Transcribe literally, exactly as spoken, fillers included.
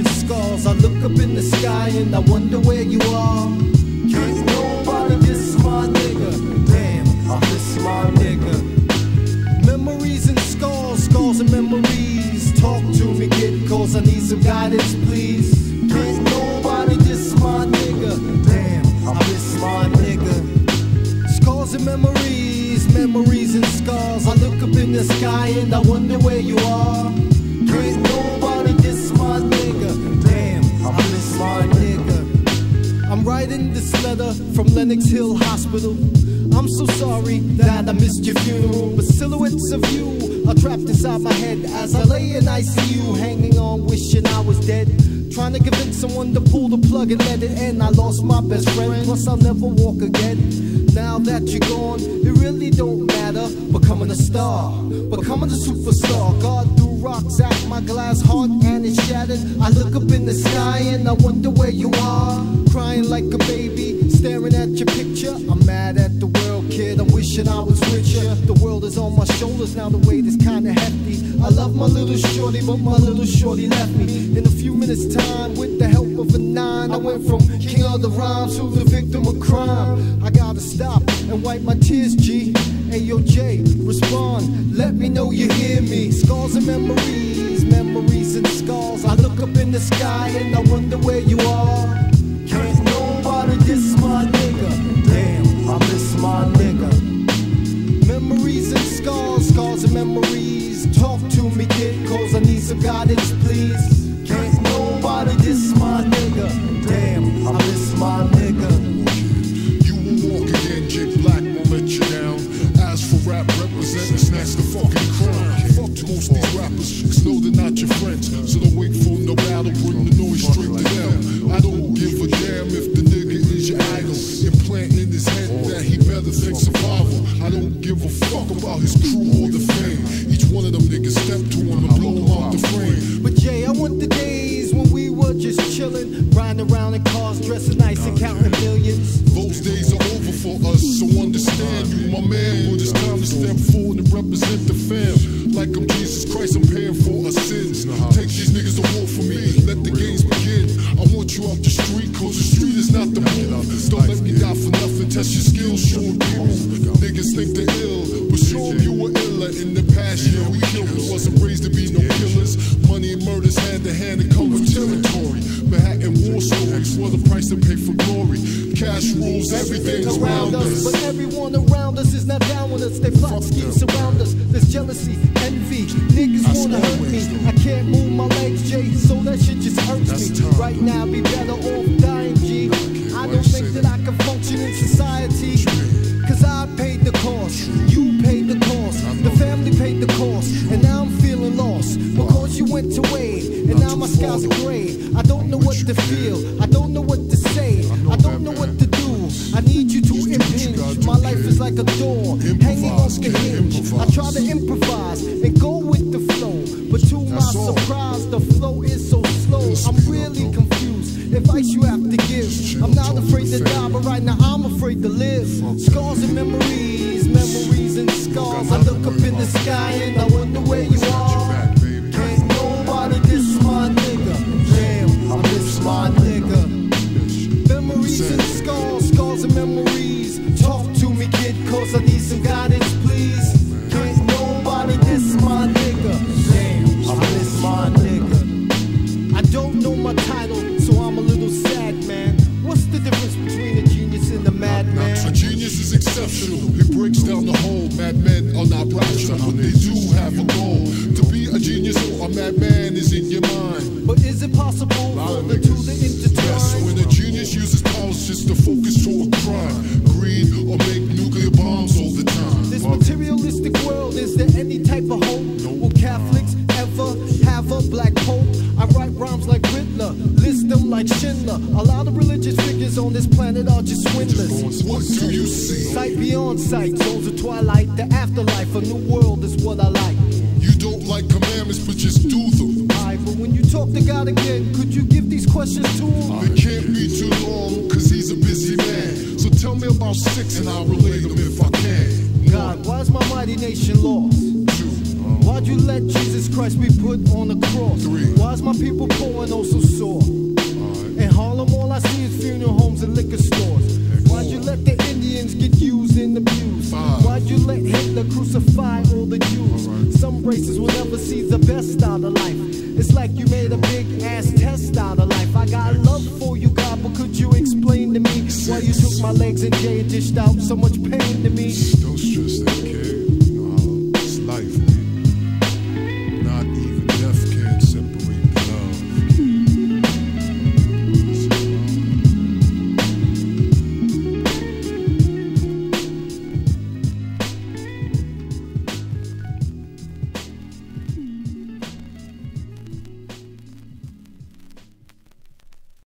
and scars. I look up in the sky and I wonder where you are. Can't nobody diss my nigga. Damn, I miss my nigga. Memories and scars, scars and memories. Talk to me, kid, cause I need some guidance, please. Can't nobody diss my nigga. Damn, I miss my nigga. Scars and memories, memories and scars. I look up in the sky and I wonder where you are. Can't nobody diss my nigga. Damn, I miss my nigga. I'm writing this letter from Lenox Hill Hospital. I'm so sorry that I missed your funeral, but silhouettes of you are trapped inside my head as I lay in I C U, hanging on, wishing I was dead. Trying to convince someone to pull the plug and let it end. I lost my best friend, plus I'll never walk again. Now that you're gone, it really don't matter. Becoming a star, becoming a superstar. God threw rocks at my glass heart and it shattered. I look up in the sky and I wonder where you are. Crying like a baby, staring at your picture. I'm mad at the world, kid, I'm wishing I was richer. The world is on my shoulders, now the weight is kinda hefty. I love my little shorty, but my little shorty left me. In a few minutes time, with the help of a nine, I went from king of the rhymes to the victim of crime. I gotta stop and wipe my tears, G. Ayo J, respond, let me know you hear me. Scars and memories, memories and scars. I look up in the sky and I wonder where you are. Can't nobody diss my nigga. Damn, I miss my nigga. Memories and scars, scars and memories. Talk to me, kid, cause I need some guidance, please. Can't nobody diss my nigga. Damn, I miss my nigga. You will walk again, J Black won't let you down. As for rap representing, snatch the fucking crown. Fuck most these rappers, cause no they're not your friends. So don't wait for no battle, bring the noise straight to them. I don't give a damn if the nigga is your idol. Implant in his head that he better think survival. I don't give a fuck about his crew or the fame. Each one of them niggas step to him and blow him out the frame. But Jay, I want the days when we were just chillin', riding around in cars, dressing nice and counting millions. Those days are over for us, so understand you, my man. But it's time to step forward and represent the fam. Like I'm Jesus Christ, I'm paying for our sins. Take these niggas to war for me, let the games begin. I want you off the street, cause the street is not the move. Don't let me die for nothing, test your skills, show people. Niggas think they're ill, but show them you were iller. In the past year we killed, wasn't raised to be no killers. Money and murders hand to hand, it come with territory. Manhattan war stories, what the price to pay for glory. Cash rules, everything's around us. But everyone around us is not down with us. They plot schemes around us. There's jealousy, envy, niggas wanna hurt me. I can't move my legs, Jay, so that shit just hurts me. Right now I'd be better off dying, G. I don't think that I can function in society, cause I paid the cost, you paid the cost, the family paid the cost, and now I'm feeling lost, because you went away, and now my skies are gray. I don't know what to feel, I don't know what to say, I don't know what to do. I need you to impinge, my life is like a door, hanging off the hinge. I try to improvise and go with the flow, but to my surprise, the flow is so slow. I'm really confused, advice you have to give. I'm not afraid to die, but right now I'm afraid to live. Scars and memories, memories and scars. I look up in the sky and I wonder where you are. Can't nobody diss my nigga. Damn, I miss my nigga. Memories and scars, scars and memories. Talk to me, kid, cause I need some guidance, please. Can't nobody diss my nigga. Damn, I miss my nigga. I don't know my title, so I'm a little sad, man. What's the difference between a genius and a madman? A genius is exceptional, it breaks down the whole. Madmen are not rational, but they do have a goal. To be a genius or a madman is in your mind. But is it possible for the two to intertwine? Yes, when a genius uses powers just to focus toward crime, greed, or make nuclear bombs all the time. This materialistic world, is there any type of hope? Will Catholics ever have a black pope? I write rhymes like Riddler, list them like Schindler. A lot of religious figures on this planet are just swindlers. What do you see? Sight beyond sight, zones of twilight, the afterlife, a new world is what I like. You don't like commandments, but just do them. Alright, but when you talk to God again, could you give these questions to him? It can't be too long, cause he's a busy man. So tell me about six and I'll relate them if I can. God, why is my mighty nation lost? Two. Why'd you let Jesus Christ be put on the cross? Three. Why's my people people pouring oh so sore. In Harlem, all I see is funeral homes and liquor stores. Why'd you let the Indians get used and abused? Why'd you let Hitler crucify all the Jews? Some races will never see the best out of life. It's like you made a big ass test out of life. I got love for you, God, but could you explain to me why you took my legs and Jay and dished out so much pain to me?